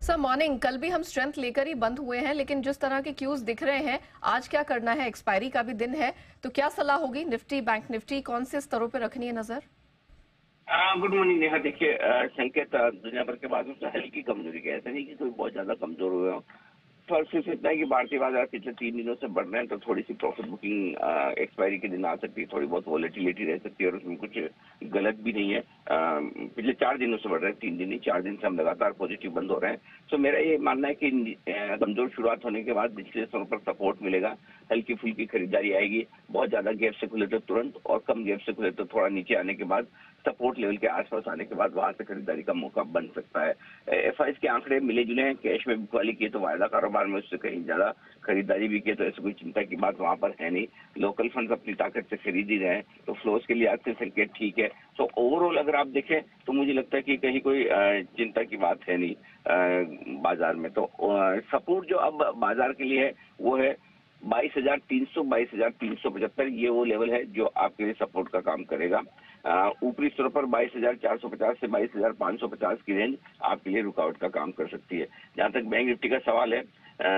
Sir morning, कल भी हम स्ट्रेंथ लेकर ही बंद हुए हैं, लेकिन जिस तरह के क्यूज दिख रहे हैं, आज क्या करना है? एक्सपायरी का भी दिन है, तो क्या सलाह होगी? निफ्टी, बैंक निफ्टी कौन से स्तरों पर रखनी है नजर? Good morning Neha. देखिए, संकेत दुनिया भर के बादलों से हल्की कमजोरी के, ऐसा नहीं कि कोई बहुत ज्यादा कमजोर हुए हो। फर्क सिर्फ इतना है कि भारतीय बाजार पिछले 3 दिनों से बढ़ रहे हैं, तो थोड़ी सी प्रॉफिट बुकिंग एक्सपायरी के दिन आ सकती है, थोड़ी बहुत वॉलेटिलिटी रह सकती है और उसमें कुछ गलत भी नहीं है। पिछले 4 दिनों से बढ़ रहे हैं, 3 दिन नहीं, 4 दिन से हम लगातार पॉजिटिव बंद हो रहे हैं। तो मेरा ये मानना है कि कमजोर शुरुआत होने के बाद निचले स्तरों पर सपोर्ट मिलेगा, हल्की फुल्की खरीदारी आएगी। बहुत ज्यादा गैप से खुले तो तुरंत, और कम गैप से खुले तो थोड़ा नीचे आने के बाद, सपोर्ट लेवल के आसपास आने के बाद वहां से खरीदारी का मौका बन सकता है। एफआईएस के आंकड़े मिले जुले हैं, कैश में बिकवाली की तो वायदा कारोबार में उससे कहीं ज्यादा खरीदारी भी की, तो ऐसी कोई चिंता की बात वहां पर है नहीं। लोकल फंड अपनी ताकत से खरीद ही रहे हैं, तो फ्लोज के लिए आज से संकेत ठीक है। तो ओवरऑल अगर आप देखें तो मुझे लगता है कि कहीं कोई चिंता की बात है नहीं बाजार में। तो सपोर्ट जो अब बाजार के लिए है वो है 22,300, 22,375। ये वो लेवल है जो आपके लिए सपोर्ट का काम करेगा। ऊपरी स्तर पर 22,450 से 22,550 की रेंज आपके लिए रुकावट का काम कर सकती है। जहां तक बैंक निफ्टी का सवाल है,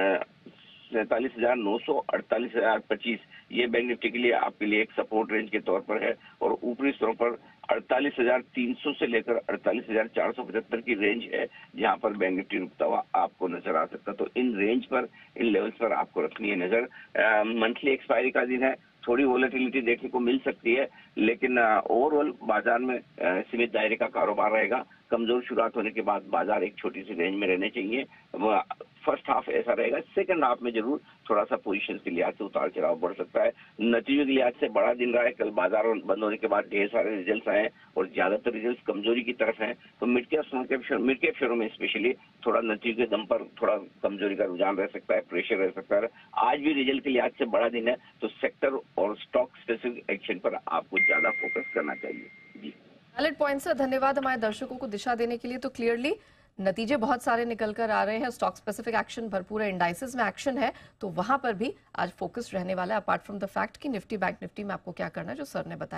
47,900, 48,025, ये बैंक निफ्टी के लिए आपके लिए एक सपोर्ट रेंज के तौर पर है। और ऊपरी स्तरों पर 48,300 से लेकर 48,475 की रेंज है, जहां पर बैंक निफ्टी रुकता हुआ आपको नजर आ सकता है। तो इन रेंज पर, इन लेवल्स पर आपको रखनी है नजर। मंथली एक्सपायरी का दिन है, थोड़ी वोलेटिलिटी देखने को मिल सकती है, लेकिन ओवरऑल बाजार में सीमित दायरे का कारोबार रहेगा। कमजोर शुरुआत होने के बाद बाजार एक छोटी सी रेंज में रहने चाहिए। फर्स्ट हाफ ऐसा रहेगा, सेकंड हाफ में जरूर थोड़ा सा पोजीशन के लिहाज से उतार चढ़ाव बढ़ सकता है। नतीजों के लिहाज से बड़ा दिन रहा है। कल बाजार बंद होने के बाद ढेर सारे रिजल्ट आए और ज्यादातर रिजल्ट कमजोरी की तरफ हैं। तो मिड कैप शेयरों में स्पेशली थोड़ा नतीजों के दम पर थोड़ा कमजोरी का रुझान रह सकता है, प्रेशर रह सकता है। आज भी रिजल्ट के लिहाज से बड़ा दिन है, तो सेक्टर और स्टॉक स्पेसिफिक एक्शन पर आपको ज्यादा फोकस करना चाहिए। जी, वैलिड पॉइंट सर, धन्यवाद हमारे दर्शकों को दिशा देने के लिए। तो क्लियरली नतीजे बहुत सारे निकल कर आ रहे हैं, स्टॉक स्पेसिफिक एक्शन भरपूर है, इंडाइसेस में एक्शन है, तो वहां पर भी आज फोकस रहने वाला है, अपार्ट फ्रॉम द फैक्ट कि निफ्टी बैंक निफ्टी में आपको क्या करना है, जो सर ने बताया।